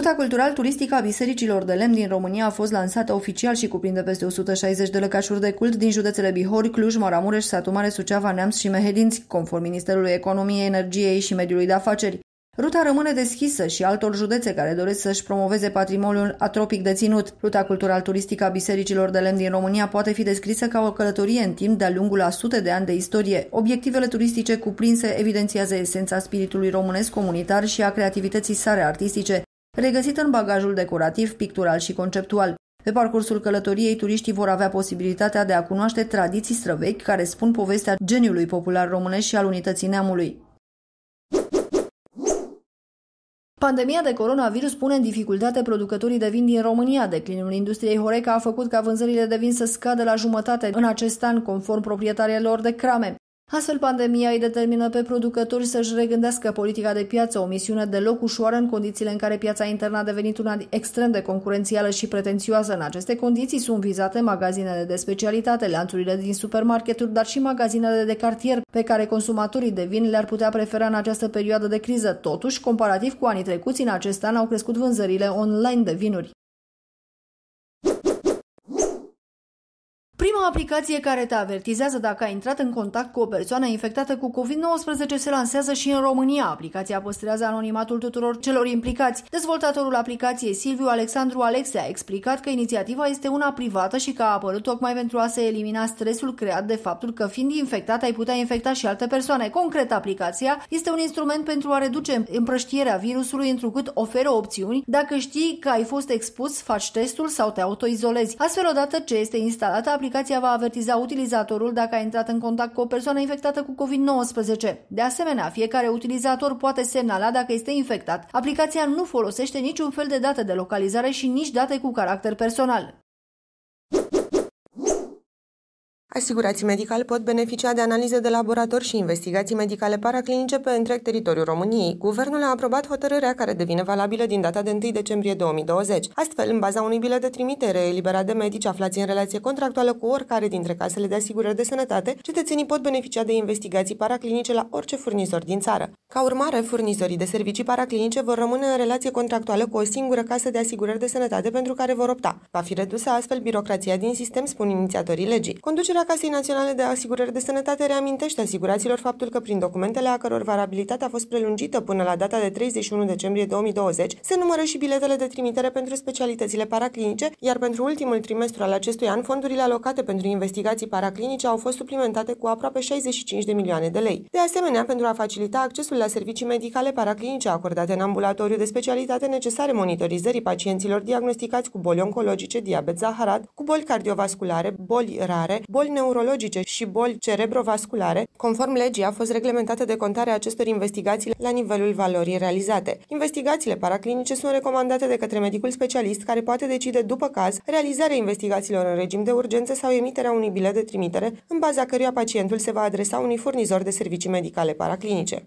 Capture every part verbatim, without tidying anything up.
Ruta cultural-turistic a bisericilor de lemn din România a fost lansată oficial și cuprinde peste o sută șaizeci de lăcașuri de cult din județele Bihor, Cluj, Maramureș, Satu Mare, Suceava, Neamț și Mehedinți, conform Ministerului Economiei, Energiei și Mediului de Afaceri. Ruta rămâne deschisă și altor județe care doresc să-și promoveze patrimoniul atropic deținut. Ruta cultural-turistică a bisericilor de lemn din România poate fi descrisă ca o călătorie în timp de-a lungul a sute de ani de istorie. Obiectivele turistice cuprinse evidențiază esența spiritului românesc comunitar și a creativității sale artistice, regăsită în bagajul decorativ, pictural și conceptual. Pe parcursul călătoriei, turiștii vor avea posibilitatea de a cunoaște tradiții străvechi care spun povestea geniului popular românesc și al unității neamului. Pandemia de coronavirus pune în dificultate producătorii de vin din România. Declinul industriei Horeca a făcut ca vânzările de vin să scadă la jumătate în acest an, conform proprietarilor de crame. Astfel, pandemia îi determină pe producători să-și regândească politica de piață, o misiune deloc ușoară în condițiile în care piața internă a devenit una extrem de concurențială și pretențioasă. În aceste condiții sunt vizate magazinele de specialitate, lanțurile din supermarketuri, dar și magazinele de cartier, pe care consumatorii de vin le-ar putea prefera în această perioadă de criză. Totuși, comparativ cu anii trecuți, în acest an au crescut vânzările online de vinuri. Prima aplicație care te avertizează dacă ai intrat în contact cu o persoană infectată cu covid nouăsprezece se lansează și în România. Aplicația păstrează anonimatul tuturor celor implicați. Dezvoltatorul aplicației, Silviu Alexandru Alexe, a explicat că inițiativa este una privată și că a apărut tocmai pentru a se elimina stresul creat de faptul că, fiind infectat, ai putea infecta și alte persoane. Concret, aplicația este un instrument pentru a reduce împrăștierea virusului, întrucât oferă opțiuni. Dacă știi că ai fost expus, faci testul sau te autoizolezi. Astfel, odată ce este instalată, aplicația va avertiza utilizatorul dacă a intrat în contact cu o persoană infectată cu covid nouăsprezece. De asemenea, fiecare utilizator poate semnala dacă este infectat. Aplicația nu folosește niciun fel de date de localizare și nici date cu caracter personal. Asigurații medicali pot beneficia de analize de laborator și investigații medicale paraclinice pe întreg teritoriul României. Guvernul a aprobat hotărârea care devine valabilă din data de întâi decembrie două mii douăzeci. Astfel, în baza unui bilet de trimitere eliberat de medici aflați în relație contractuală cu oricare dintre casele de asigurări de sănătate, cetățenii pot beneficia de investigații paraclinice la orice furnizor din țară. Ca urmare, furnizorii de servicii paraclinice vor rămâne în relație contractuală cu o singură casă de asigurări de sănătate pentru care vor opta. Va fi redusă astfel birocrația din sistem, spun inițiatorii legii. Conducerea Casei Naționale de Asigurări de Sănătate reamintește asiguraților faptul că prin documentele a căror valabilitate a fost prelungită până la data de treizeci și unu decembrie două mii douăzeci se numără și biletele de trimitere pentru specialitățile paraclinice, iar pentru ultimul trimestru al acestui an, fondurile alocate pentru investigații paraclinice au fost suplimentate cu aproape șaizeci și cinci de milioane de lei. De asemenea, pentru a facilita accesul la servicii medicale paraclinice acordate în ambulatoriu de specialitate necesare monitorizării pacienților diagnosticați cu boli oncologice, diabet zaharat, cu boli cardiovasculare, boli rare, boli neurologice și boli cerebrovasculare, conform legii a fost reglementată decontarea acestor investigații la nivelul valorii realizate. Investigațiile paraclinice sunt recomandate de către medicul specialist, care poate decide după caz realizarea investigațiilor în regim de urgență sau emiterea unui bilet de trimitere, în baza căruia pacientul se va adresa unui furnizor de servicii medicale paraclinice.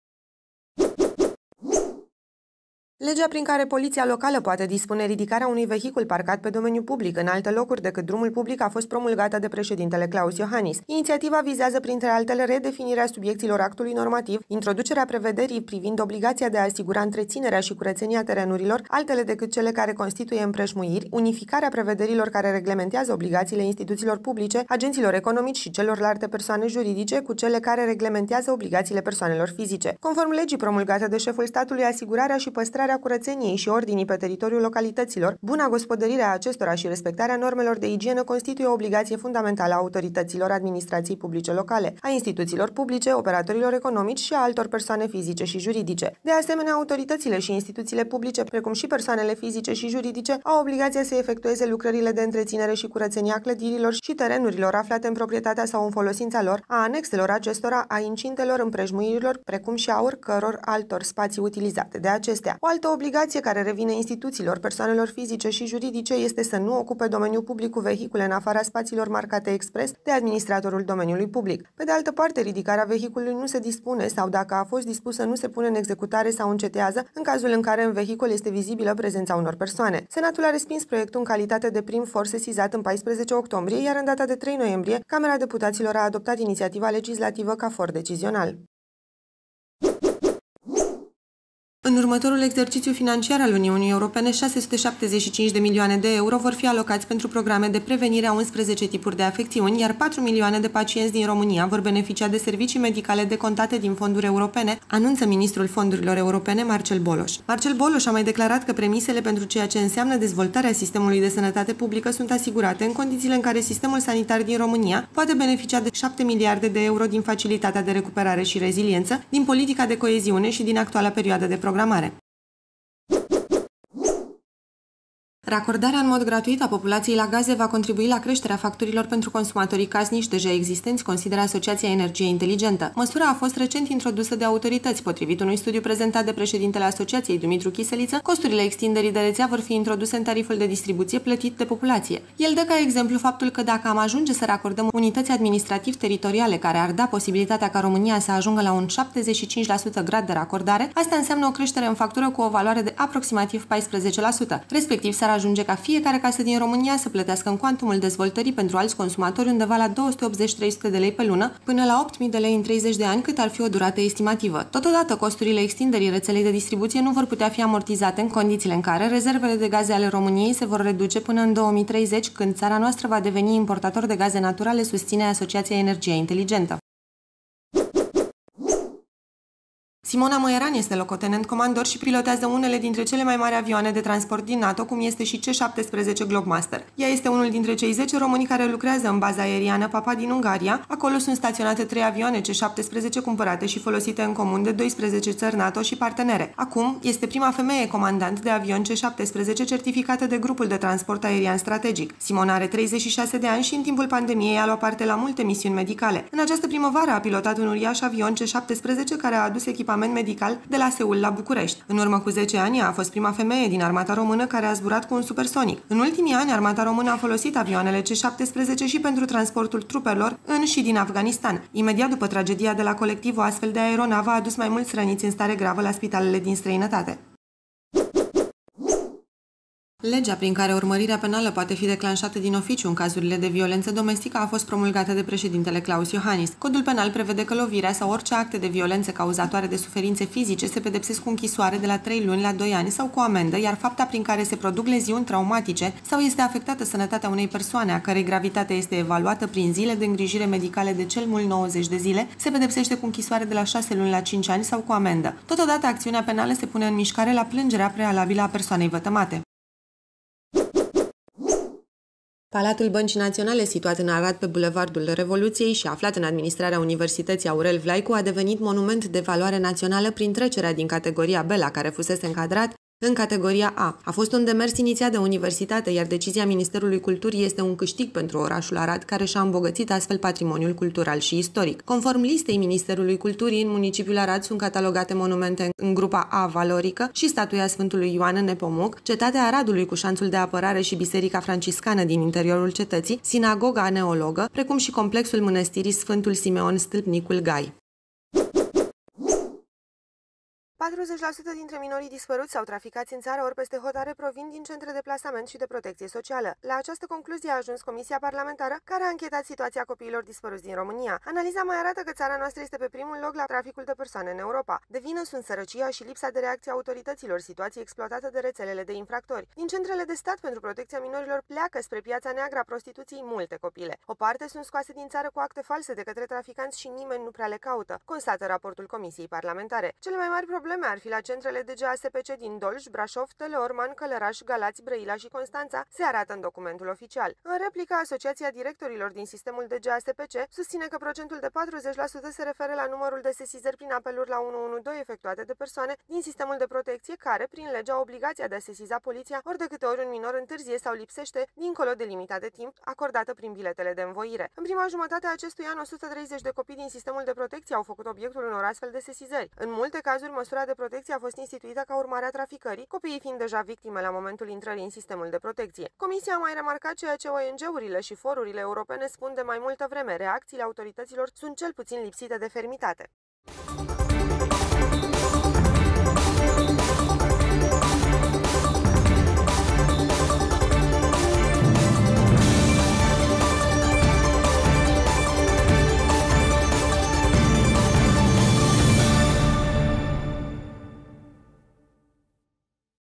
Legea prin care poliția locală poate dispune ridicarea unui vehicul parcat pe domeniu public în alte locuri decât drumul public a fost promulgată de președintele Claus Iohannis. Inițiativa vizează, printre altele, redefinirea subiecților actului normativ, introducerea prevederii privind obligația de a asigura întreținerea și curățenia terenurilor, altele decât cele care constituie împrejmuiri, unificarea prevederilor care reglementează obligațiile instituțiilor publice, agenților economici și celorlalte persoane juridice cu cele care reglementează obligațiile persoanelor fizice. Conform legii promulgate de șeful statului, asigurarea și păstrarea curățeniei și ordinii pe teritoriul localităților, buna gospodărire a acestora și respectarea normelor de igienă constituie o obligație fundamentală a autorităților administrației publice locale, a instituțiilor publice, operatorilor economici și a altor persoane fizice și juridice. De asemenea, autoritățile și instituțiile publice, precum și persoanele fizice și juridice, au obligația să efectueze lucrările de întreținere și curățenie a clădirilor și terenurilor aflate în proprietatea sau în folosința lor, a anexelor acestora, a incintelor, împrejmuirilor, precum și a oricăror altor spații utilizate de acestea. O altă obligație care revine instituțiilor, persoanelor fizice și juridice este să nu ocupe domeniul public cu vehicule în afara spațiilor marcate expres de administratorul domeniului public. Pe de altă parte, ridicarea vehiculului nu se dispune sau, dacă a fost dispusă, nu se pune în executare sau încetează în cazul în care în vehicul este vizibilă prezența unor persoane. Senatul a respins proiectul în calitate de prim for sesizat în paisprezece octombrie, iar în data de trei noiembrie, Camera Deputaților a adoptat inițiativa legislativă ca for decizional. În următorul exercițiu financiar al Uniunii Europene, șase sute șaptezeci și cinci de milioane de euro vor fi alocați pentru programe de prevenire a unsprezece tipuri de afecțiuni, iar patru milioane de pacienți din România vor beneficia de servicii medicale decontate din fonduri europene, anunță ministrul fondurilor europene Marcel Boloș. Marcel Boloș a mai declarat că premisele pentru ceea ce înseamnă dezvoltarea sistemului de sănătate publică sunt asigurate în condițiile în care sistemul sanitar din România poate beneficia de șapte miliarde de euro din facilitatea de recuperare și reziliență, din politica de coeziune și din actuala perioadă de programare. Racordarea în mod gratuit a populației la gaze va contribui la creșterea facturilor pentru consumatorii casnici deja existenți, consideră Asociația Energie Inteligentă. Măsura a fost recent introdusă de autorități. Potrivit unui studiu prezentat de președintele Asociației, Dumitru Chiseliță, costurile extinderii de rețea vor fi introduse în tariful de distribuție plătit de populație. El dă ca exemplu faptul că dacă am ajunge să racordăm unități administrativ-teritoriale care ar da posibilitatea ca România să ajungă la un șaptezeci și cinci la sută grad de racordare, asta înseamnă o creștere în factură cu o valoare de aproximativ paisprezece la sută, respectiv s-ar ajunge ca fiecare casă din România să plătească în cuantumul dezvoltării pentru alți consumatori undeva la două sute optzeci - trei sute de lei pe lună, până la opt mii de lei în treizeci de ani, cât ar fi o durată estimativă. Totodată, costurile extinderii rețelei de distribuție nu vor putea fi amortizate în condițiile în care rezervele de gaze ale României se vor reduce până în două mii treizeci, când țara noastră va deveni importator de gaze naturale, susține Asociația Energie Inteligentă. Simona Măieran este locotenent comandor și pilotează unele dintre cele mai mari avioane de transport din NATO, cum este și C șaptesprezece Globemaster. Ea este unul dintre cei zece români care lucrează în baza aeriană Papa din Ungaria. Acolo sunt staționate trei avioane C șaptesprezece cumpărate și folosite în comun de doisprezece țări NATO și partenere. Acum este prima femeie comandant de avion C șaptesprezece certificată de grupul de transport aerian strategic. Simona are treizeci și șase de ani și în timpul pandemiei a luat parte la multe misiuni medicale. În această primăvară a pilotat un uriaș avion C șaptesprezece care a adus echipament medical de la Seul la București. În urmă cu zece ani a fost prima femeie din armata română care a zburat cu un supersonic. În ultimii ani, armata română a folosit avioanele C șaptesprezece și pentru transportul trupelor în și din Afganistan. Imediat după tragedia de la Colectiv, o astfel de aeronavă a adus mai mulți răniți în stare gravă la spitalele din străinătate. Legea prin care urmărirea penală poate fi declanșată din oficiu în cazurile de violență domestică a fost promulgată de președintele Claus Iohannis. Codul penal prevede că lovirea sau orice acte de violență cauzatoare de suferințe fizice se pedepsesc cu închisoare de la trei luni la doi ani sau cu amendă, iar fapta prin care se produc leziuni traumatice sau este afectată sănătatea unei persoane a cărei gravitate este evaluată prin zile de îngrijire medicale de cel mult nouăzeci de zile, se pedepsește cu închisoare de la șase luni la cinci ani sau cu amendă. Totodată, acțiunea penală se pune în mișcare la plângerea prealabilă a persoanei vătămate. Palatul Băncii Naționale, situat în Arad pe Bulevardul Revoluției și aflat în administrarea Universității Aurel Vlaicu, a devenit monument de valoare națională prin trecerea din categoria B, la care fusese încadrat, în categoria A. A fost un demers inițiat de universitate, iar decizia Ministerului Culturii este un câștig pentru orașul Arad, care și-a îmbogățit astfel patrimoniul cultural și istoric. Conform listei Ministerului Culturii, în municipiul Arad sunt catalogate monumente în grupa A valorică și statuia Sfântului Ioan în Nepomuc, cetatea Aradului cu șanțul de apărare și biserica franciscană din interiorul cetății, sinagoga neologă, precum și complexul mănăstirii Sfântul Simeon Stâlpnicul Gai. patruzeci la sută dintre minorii dispăruți sau traficați în țară ori peste hotare provin din centre de plasament și de protecție socială. La această concluzie a ajuns Comisia Parlamentară, care a închetat situația copiilor dispăruți din România. Analiza mai arată că țara noastră este pe primul loc la traficul de persoane în Europa. De vină sunt sărăcia și lipsa de reacție a autorităților, situație exploatată de rețelele de infractori. Din centrele de stat pentru protecția minorilor pleacă spre piața neagră a prostituției multe copile. O parte sunt scoase din țară cu acte false de către traficanți și nimeni nu prea le caută, constată raportul Comisiei Parlamentare. Cele mai mari probleme ar fi la centrele de G A S P C din Dolj, Brașov, Teleorman, Călăraș, Galați, Brăila și Constanța, se arată în documentul oficial. În replică, Asociația Directorilor din sistemul de G A S P C susține că procentul de patruzeci la sută se referă la numărul de sesizări prin apeluri la unu unu doi efectuate de persoane din sistemul de protecție care, prin legea, au obligația de a sesiza poliția ori de câte ori un minor întârzie sau lipsește, dincolo de limita de timp acordată prin biletele de învoire. În prima jumătate a acestui an, o sută treizeci de copii din sistemul de protecție au făcut obiectul unor astfel de sesizări. În multe cazuri, măsura de protecție a fost instituită ca urmare a traficării, copiii fiind deja victime la momentul intrării în sistemul de protecție. Comisia a mai remarcat ceea ce O N G-urile și forurile europene spun de mai multă vreme: reacțiile autorităților sunt cel puțin lipsite de fermitate.